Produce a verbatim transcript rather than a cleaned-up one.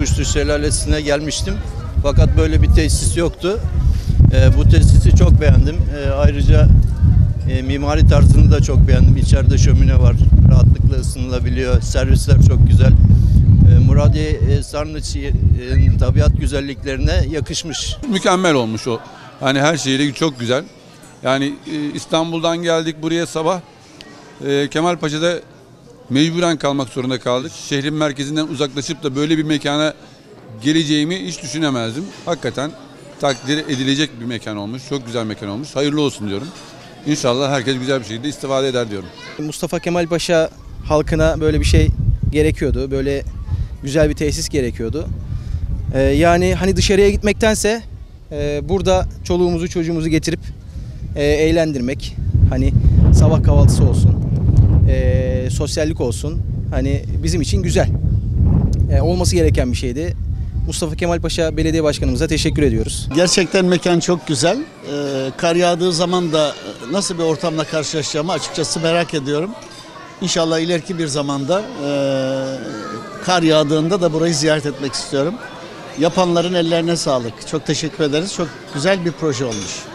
Kuşlu Şelalesi'ne gelmiştim. Fakat böyle bir tesis yoktu. E, bu tesisi çok beğendim. E, ayrıca e, mimari tarzını da çok beğendim. İçeride şömine var. Rahatlıkla ısınılabiliyor. Servisler çok güzel. E, Muradiye e, Sarnıç'ın tabiat güzelliklerine yakışmış. Mükemmel olmuş o. Hani her şeyle çok güzel. Yani e, İstanbul'dan geldik buraya sabah. E, Kemalpaşa'da mecburen kalmak zorunda kaldık. Şehrin merkezinden uzaklaşıp da böyle bir mekana geleceğimi hiç düşünemezdim. Hakikaten takdir edilecek bir mekan olmuş. Çok güzel mekan olmuş. Hayırlı olsun diyorum. İnşallah herkes güzel bir şekilde istifade eder diyorum. Mustafa Kemal Paşa halkına böyle bir şey gerekiyordu. Böyle güzel bir tesis gerekiyordu. Ee, yani hani dışarıya gitmektense e, burada çoluğumuzu çocuğumuzu getirip e, eğlendirmek. Hani sabah kahvaltısı olsun, e, sosyallik olsun. Hani bizim için güzel. E, olması gereken bir şeydi. Mustafa Kemal Paşa Belediye Başkanımıza teşekkür ediyoruz. Gerçekten mekan çok güzel. Ee, kar yağdığı zaman da nasıl bir ortamla karşılaşacağımı açıkçası merak ediyorum. İnşallah ileriki bir zamanda e, kar yağdığında da burayı ziyaret etmek istiyorum. Yapanların ellerine sağlık. Çok teşekkür ederiz. Çok güzel bir proje olmuş.